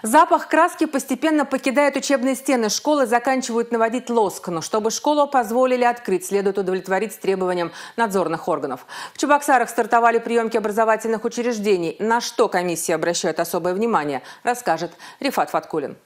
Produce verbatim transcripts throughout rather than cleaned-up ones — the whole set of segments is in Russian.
Запах краски постепенно покидает учебные стены. Школы заканчивают наводить лоск. Но чтобы школу позволили открыть, следует удовлетворить требованиям надзорных органов. В Чебоксарах стартовали приемки образовательных учреждений. На что комиссия обращает особое внимание, расскажет Рифат Фаткулин.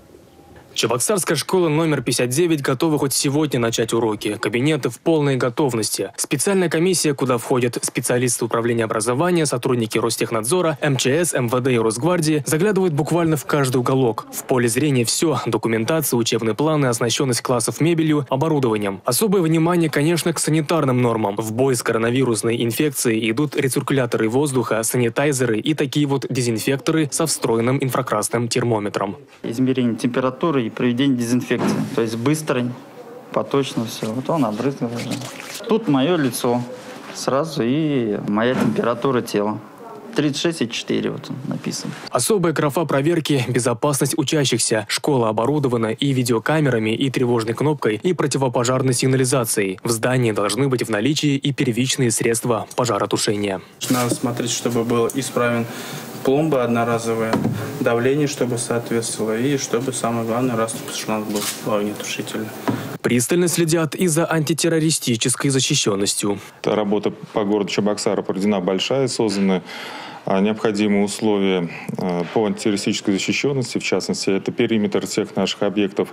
Чебоксарская школа номер пятьдесят девять готова хоть сегодня начать уроки. Кабинеты в полной готовности. Специальная комиссия, куда входят специалисты управления образования, сотрудники Ростехнадзора, эм че эс, эм вэ дэ и Росгвардии, заглядывают буквально в каждый уголок. В поле зрения все – документация, учебные планы, оснащенность классов мебелью, оборудованием. Особое внимание, конечно, к санитарным нормам. В бой с коронавирусной инфекцией идут рециркуляторы воздуха, санитайзеры и такие вот дезинфекторы со встроенным инфракрасным термометром. Измерение температуры и проведение дезинфекции. То есть быстро, поточно все. Вот он обрызгал уже. Тут мое лицо сразу и моя температура тела. тридцать шесть и четыре вот написано. Особая графа проверки – безопасность учащихся. Школа оборудована и видеокамерами, и тревожной кнопкой, и противопожарной сигнализацией. В здании должны быть в наличии и первичные средства пожаротушения. Надо смотреть, чтобы был исправен пломба одноразовая, давление, чтобы соответствовало, и чтобы, самое главное, раступ шланг был огнетушительный. Пристально следят и за антитеррористической защищенностью. Работа по городу Чебоксары проведена большая, созданы необходимые условия по антитеррористической защищенности. В частности, это периметр всех наших объектов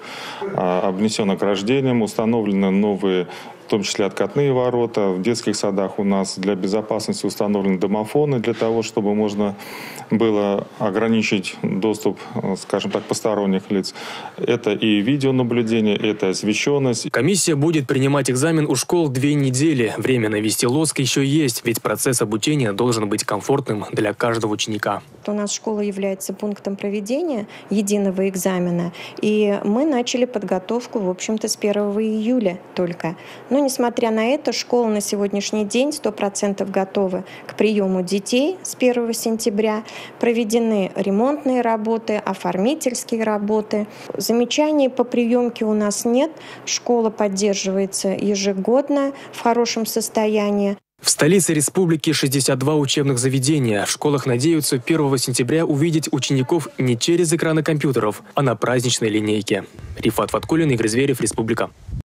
обнесен ограждением, установлены новые, в том числе откатные ворота. В детских садах у нас для безопасности установлены домофоны, для того, чтобы можно было ограничить доступ, скажем так, посторонних лиц. Это и видеонаблюдение, это освещенность. Комиссия будет принимать экзамен у школ две недели. Время навести лоск еще есть, ведь процесс обучения должен быть комфортным для каждого ученика. У нас школа является пунктом проведения единого экзамена, и мы начали подготовку, в общем-то, с первого июля только. Но, несмотря на это, школа на сегодняшний день сто процентов готова к приему детей с первого сентября. Проведены ремонтные работы, оформительские работы. Замечаний по приемке у нас нет. Школа поддерживается ежегодно в хорошем состоянии. В столице республики шестьдесят два учебных заведения. В школах надеются первого сентября увидеть учеников не через экраны компьютеров, а на праздничной линейке. Рифат Фаткулин, Игорь Зверев, Республика.